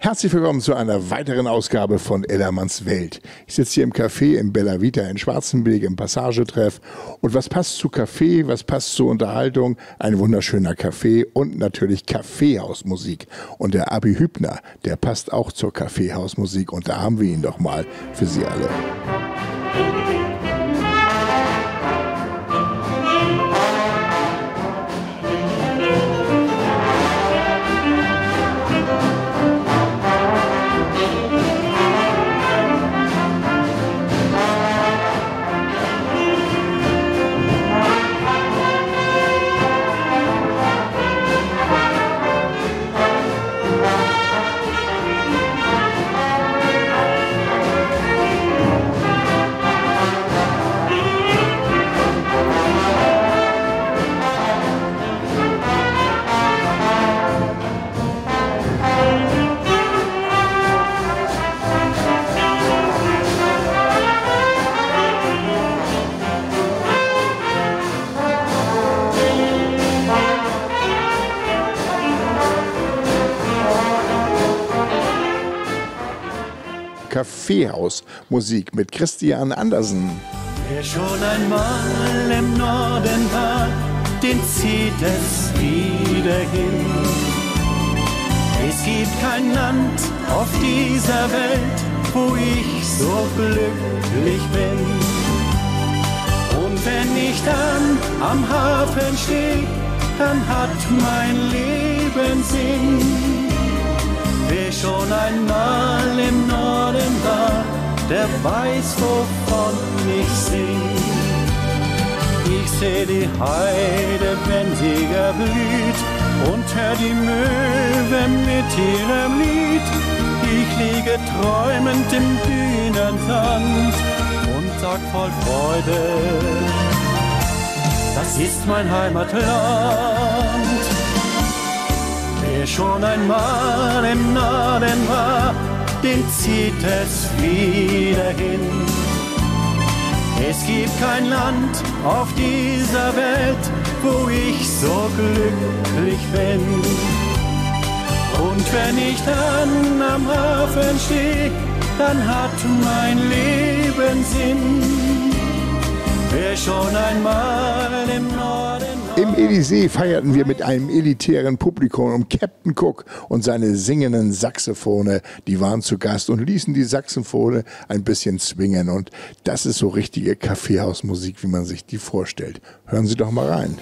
Herzlich willkommen zu einer weiteren Ausgabe von Ellermanns Welt. Ich sitze hier im Café in Bella Vita in Schwarzenberg im Passagetreff. Und was passt zu Café, was passt zur Unterhaltung? Ein wunderschöner Kaffee und natürlich Kaffeehausmusik. Und der Abi Hübner, der passt auch zur Kaffeehausmusik. Und da haben wir ihn doch mal für Sie alle. Kaffeehausmusik mit Christian Andersen. Wer schon einmal im Norden war, den zieht es wieder hin. Es gibt kein Land auf dieser Welt, wo ich so glücklich bin. Und wenn ich dann am Hafen stehe, dann hat mein Leben Sinn. Wer schon einmal im Norden war, der weiß, wovon ich sing. Ich seh die Heide, wenn sie erblüht, und hör die Möwe mit ihrem Lied. Ich liege träumend im Dünensand und sag voll Freude, das ist mein Heimatland. Wer schon einmal im Norden war, den zieht es wieder hin. Es gibt kein Land auf dieser Welt, wo ich so glücklich bin. Und wenn ich dann am Hafen stehe, dann hat mein Leben Sinn. Wer schon einmal im Norden war. Im Elysée feierten wir mit einem elitären Publikum um Captain Cook und seine singenden Saxophone. Die waren zu Gast und ließen die Saxophone ein bisschen swingen. Und das ist so richtige Kaffeehausmusik, wie man sich die vorstellt. Hören Sie doch mal rein.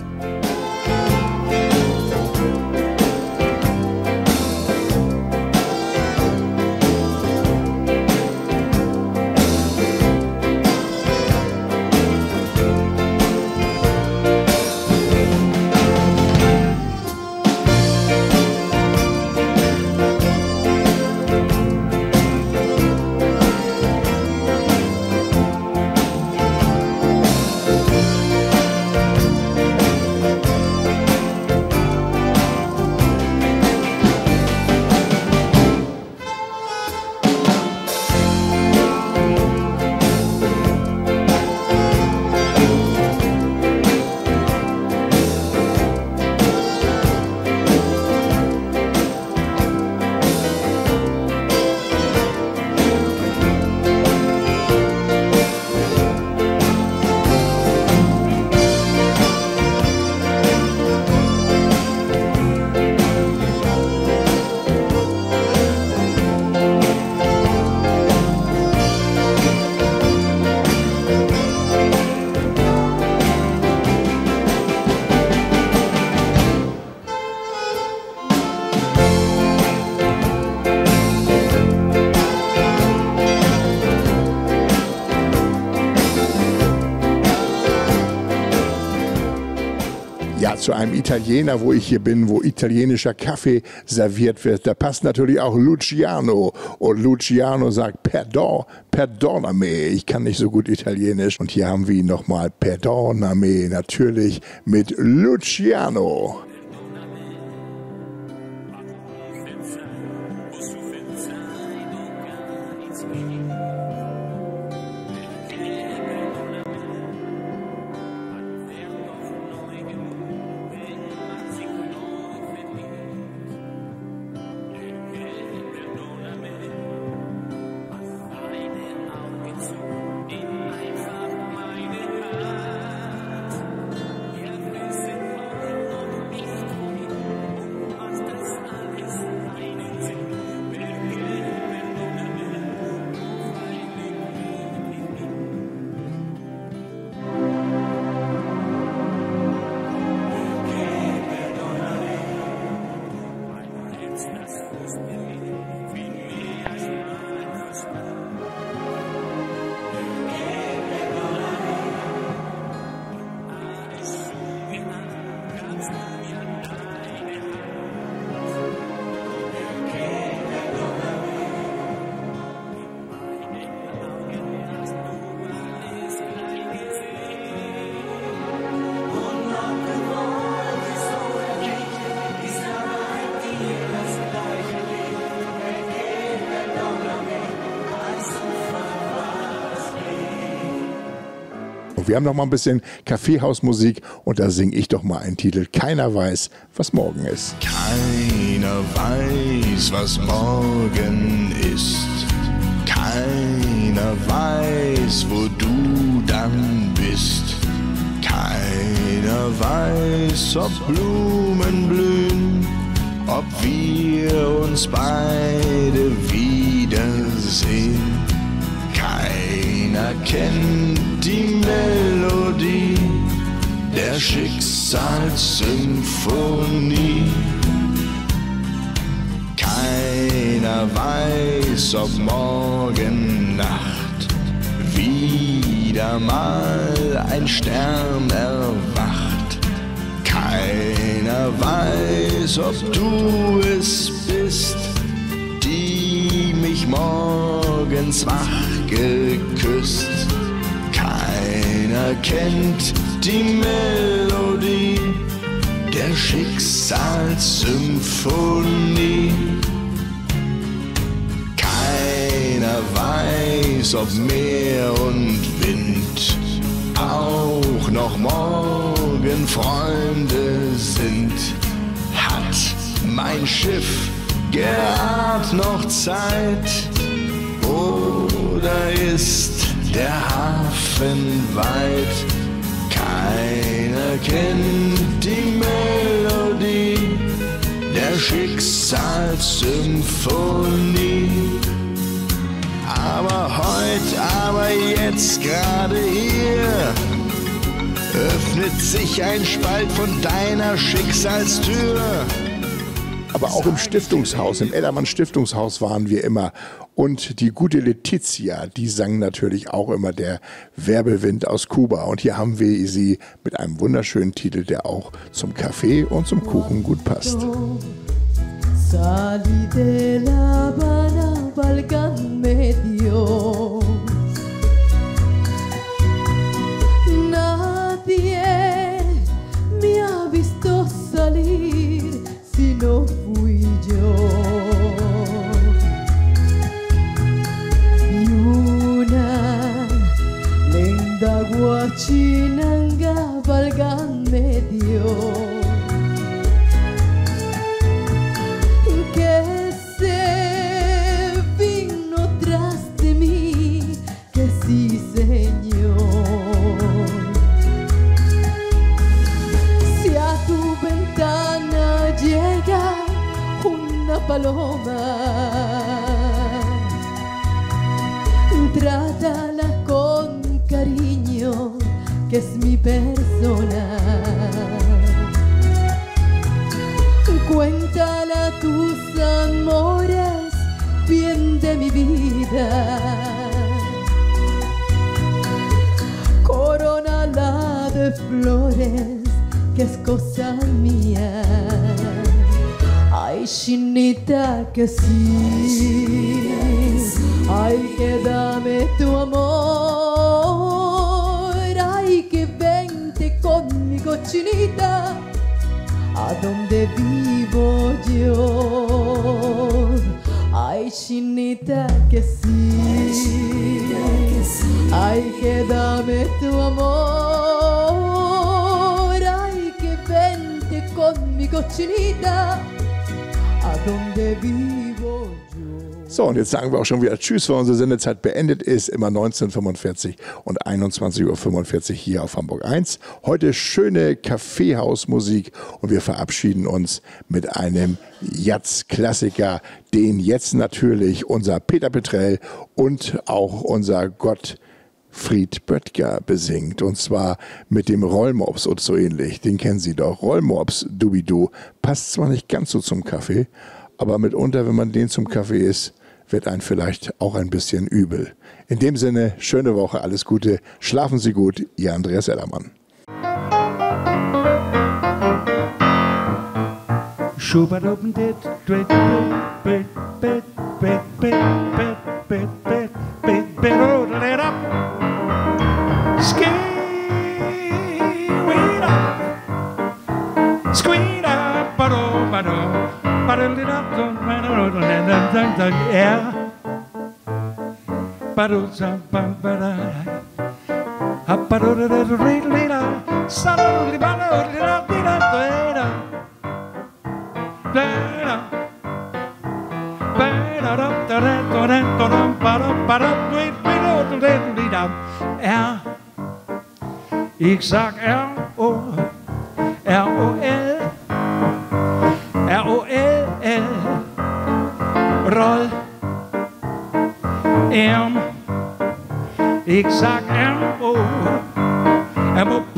Ja, zu einem Italiener, wo ich hier bin, wo italienischer Kaffee serviert wird, da passt natürlich auch Luciano. Und Luciano sagt, Perdon, perdoname. Ich kann nicht so gut Italienisch. Und hier haben wir ihn nochmal, perdoname, natürlich mit Luciano. Und wir haben noch mal ein bisschen Kaffeehausmusik und da singe ich doch mal einen Titel. Keiner weiß, was morgen ist. Keiner weiß, was morgen ist. Keiner weiß, wo du dann bist. Keiner weiß, ob Blumen blühen, ob wir uns beide wiedersehen. Keiner kennt die Melodie der Schicksalssymphonie. Keiner weiß, ob morgen Nacht wieder mal ein Stern erwacht. Keiner weiß, ob du es bist, die mich morgens wach geküsst. Keiner kennt die Melodie der Schicksalssymphonie. Keiner weiß, ob Meer und Wind auch noch morgen Freunde sind. Hat mein Schiff gerade noch Zeit oder ist der Hafen weit? Keiner kennt die Melodie der Schicksalssymphonie. Aber heute, aber jetzt, gerade hier, öffnet sich ein Spalt von deiner Schicksalstür. Aber auch im Stiftungshaus, im Ellermann Stiftungshaus waren wir immer. Und die gute Letizia, die sang natürlich auch immer der Wirbelwind aus Kuba. Und hier haben wir sie mit einem wunderschönen Titel, der auch zum Kaffee und zum Kuchen gut passt. Salí de La Habana, válganme Dios. Nadie me ha visto salir si no fui yo. Y una linda guachinanga, válganme Dios. Paloma, trátala con cariño, que es mi persona. Cuéntale a tus amores bien de mi vida. Corónala de flores, que es cosa mía. Ay, chinita, que sí. Ay, que dame tu amor. Ay, que vente conmigo, chinita, a donde vivo yo. Ay, chinita, que sí. Ay, que dame tu amor. Ay, que vente conmigo, chinita, a donde vivo yo. So, und jetzt sagen wir auch schon wieder Tschüss, weil unsere Sendezeit beendet ist. Immer 19:45 und 21:45 Uhr hier auf Hamburg 1. Heute schöne Kaffeehausmusik und wir verabschieden uns mit einem Jazz-Klassiker, den jetzt natürlich unser Peter Petrell und auch unser Gottfried Böttger besingt. Und zwar mit dem Rollmops und so ähnlich. Den kennen Sie doch. Rollmops, Dubidu. Passt zwar nicht ganz so zum Kaffee, aber mitunter, wenn man den zum Kaffee isst, wird einem vielleicht auch ein bisschen übel. In dem Sinne, schöne Woche, alles Gute. Schlafen Sie gut, Ihr Andreas Ellermann. Ik sag R-O-L, R-O-L-L, roll, M. Ik sag M-O, M-O-P,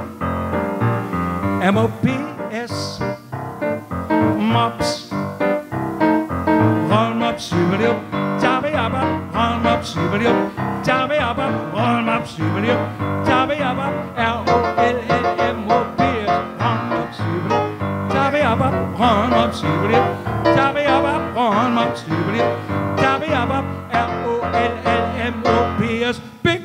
M-O-P-S, mops, roll mops, superliup, jabba-jabba, roll mops, superliup, jabba-jabba, roll mops, superliup, jabba-jabba, R-O-L-L-M-O-P-S, roll mops, superliup, jabba-jabba, roll mops, superliup, jabba-jabba, roll mops, superliup, jabba-jabba, R-O-L-L-M-O-P-S, big